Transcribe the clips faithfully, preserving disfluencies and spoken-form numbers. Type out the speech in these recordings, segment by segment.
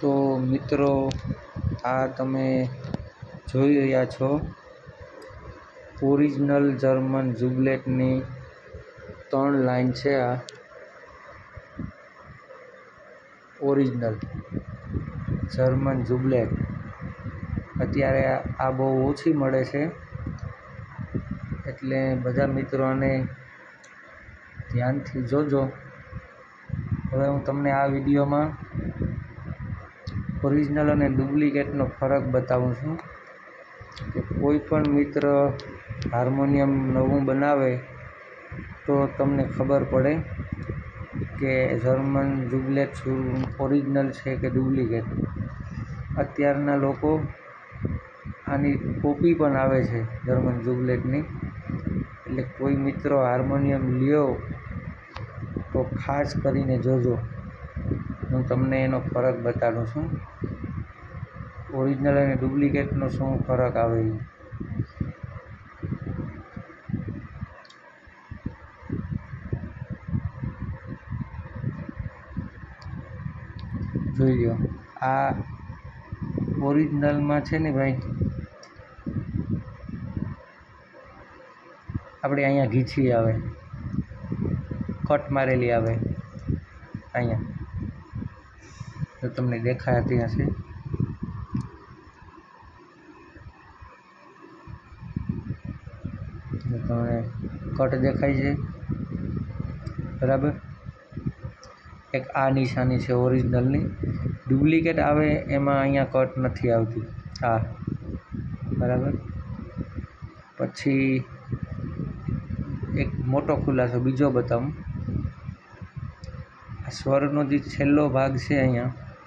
તો મિત્રો આ તમે જોઈ રહ્યા છો ઓરિજિનલ જર્મન ઝુબલેટની ત્રણ લાઈન છે। આ ઓરિજિનલ જર્મન ઝુબલેટ અત્યારે આ બહુ ઓછી મળે છે, એટલે બધા મિત્રો આને ધ્યાનથી જોજો। હવે હું તમને આ વિડીયોમાં ઓરિજિનલ અને ડુપ્લિકેટનો ફરક બતાવું છું કે કોઈ પણ મિત્ર હાર્મોનિયમ નવું બનાવે તો તમને ખબર પડે કે જર્મન ઝુબલેટ શું ઓરિજિનલ છે કે ડુપ્લિકેટ। અત્યારના લોકો આની કોપી પણ આવે છે જર્મન ઝુબલેટની, એટલે કોઈ મિત્રો હાર્મોનિયમ લ્યો તો ખાસ કરીને જોજો। હું તમને એનો ફરક બતાડું છું, ઓરિજિનલ અને ડુપ્લિકેટનો શું ફરક આવે છે। જોઈ લો, આ ઓરિજિનલમાં છે ને ભાઈ, આપણે અહીંયા ઘીછી આવે, કટ મારેલી આવે અહીંયા, તો તમને દેખાતી હશે। તમને કટ દેખાય છે બરાબર। એક આ નિશાની છે ઓરિજિનલની, ડુપ્લિકેટ આવે એમાં અહીંયા કટ નથી આવતી આ બરાબર। પછી એક મોટો ખુલાસો બીજો બતાવું, આ સ્વરનો જે છેલ્લો ભાગ છે અહીંયા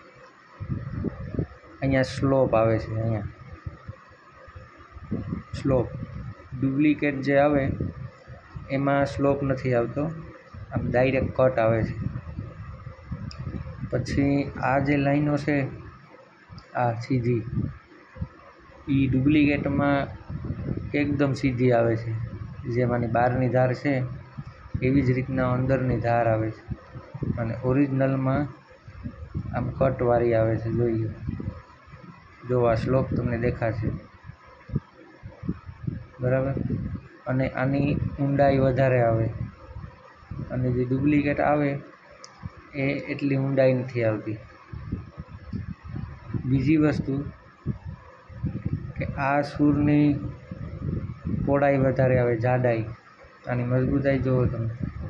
અહીંયા સ્લોપ આવે છે, અહીંયા સ્લોપ। ડુપ્લિકેટ જે આવે એમાં સ્લોપ નથી આવતો, આમ ડાયરેક્ટ કટ આવે છે। પછી આ જે લાઈનો છે આ સીધી, એ ડુપ્લિકેટમાં એકદમ સીધી આવે છે, જેમાંની બહારની ધાર છે એવી જ રીતના અંદરની ધાર આવે છે, અને ઓરિજિનલમાં આમ કટવાળી આવે છે। જોઈએ જો આ સ્લોપ તમને દેખાશે બરાબર, અને આની ઊંડાઈ વધારે આવે, અને જે ડુપ્લિકેટ આવે એ એટલી ઊંડાઈ નથી આવતી। બીજી વસ્તુ કે આ સૂરની પહોળાઈ વધારે આવે, જાડાઈ, આની મજબૂતાઈ જુઓ તમે,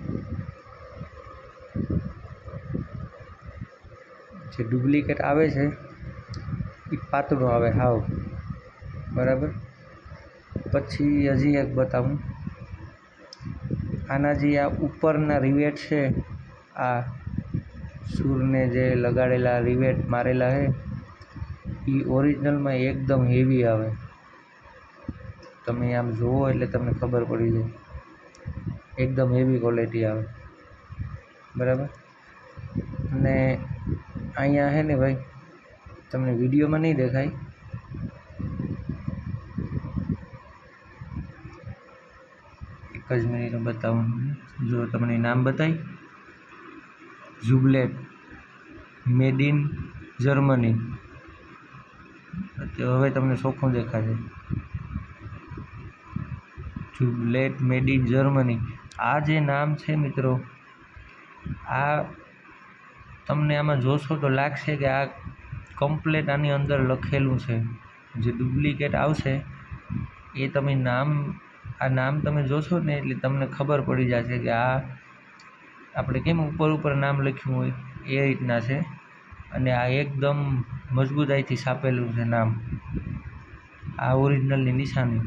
જે ડુપ્લિકેટ આવે છે એ પાતળું આવે હાવ બરાબર। પછી હજી એક બતાવું, આના જે આ ઉપરના રિવેટ છે, આ સૂરને જે લગાડેલા રિવેટ મારેલા છે એ ઓરિજિનલમાં એકદમ હેવી આવે, તમે આમ જુઓ એટલે તમને ખબર પડી જાય, એકદમ હેવી ક્વોલિટી આવે બરાબર। અને અહીંયા છે ને ભાઈ, તમને વિડીયોમાં નહીં દેખાય, એક જ મિનિટ બતાવું, જો તમને નામ બતાવી, ઝુબલેટ મેડ ઇન જર્મની, તો હવે તમને ચોખ્ખું દેખાશે ઝુબલેટ મેડ ઇન જર્મની। આ જે નામ છે મિત્રો, આ તમને આમાં જોશો તો લાગશે કે આ કમ્પ્લેટ આની અંદર લખેલું છે। જે ડુપ્લિકેટ આવશે એ તમે નામ, આ નામ તમે જોશો ને એટલે તમને ખબર પડી જશે કે આ આપણે કેમ ઉપર ઉપર નામ લખ્યું હોય એ રીતના છે, અને આ એકદમ મજબૂતાઈથી છાપેલું છે નામ, આ ઓરિજિનલની નિશાની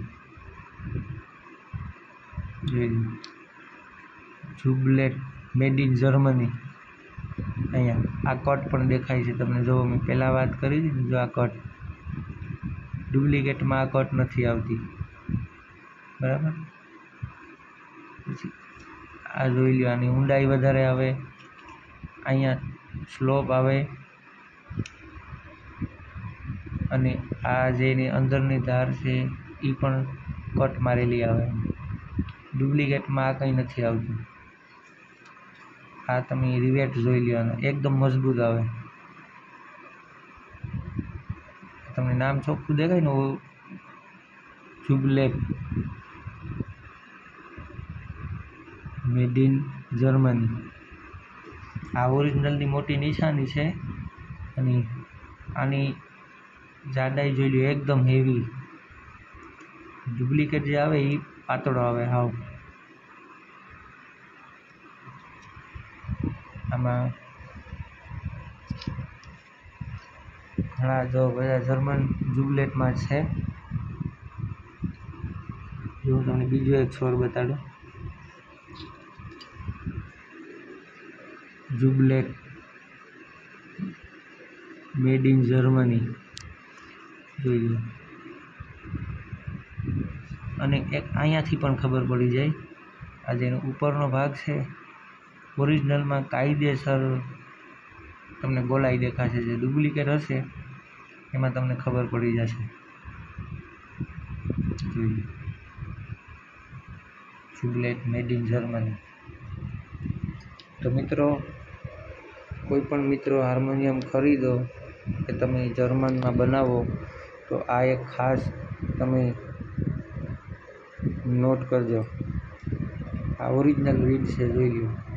જોઈ, ઝુબલેટ મેડ ઇન જર્મની। અહીંયા આ કટ પણ દેખાય છે તમને, જો મેં પહેલાં વાત કરી હતી જો આ કટ, ડુપ્લિકેટમાં આ કટ નથી આવતી બરાબર। પછી આ જોઈ લો, આની ઊંડાઈ વધારે આવે, અહીંયા સ્લોપ આવે, અને આ જેની અંદરની ધાર છે એ પણ કટ મારેલી આવે, ડુપ્લિકેટમાં આ કંઈ નથી આવતું। આ તમે રિવેટ જોઈ લો, એકદમ મજબૂત આવે। નામ ચોખ્ખું દેખાય ને જુબલેટ મેડ ઇન જર્મની. આ ઓરિજિનલની મોટી નિશાની છે અને આની જાડાઈ જોઈ લો એકદમ હેવી. ડુપ્લિકેટ જે આવે એ પાતળો આવે હાવ. આમાં ઘણા જો બધા જર્મન જુબલેટમાં છે. જો હું તમને બીજો એક છોડ બતાડું. જુબલેટ મેડ ઇન જર્મની જોઈ લો. અને એક અહીંયાથી પણ ખબર પડી જાય. આ જેનો ઉપરનો ભાગ છે ઓરિજિનલમાં કાયદેસર તમને ગોલાઈ દેખાશે. જે ડુપ્લિકેટ હશે એમાં તમને ખબર પડી જશે. જોઈએ જુબલેટ મેડ ઇન જર્મની. તો મિત્રો, કોઈ પણ મિત્રો હાર્મોનિયમ ખરીદો કે તમે જર્મનમાં બનાવો તો આ એક ખાસ તમે નોટ કરજો. આ ઓરિજિનલ રીડ છે, જોઈ લો.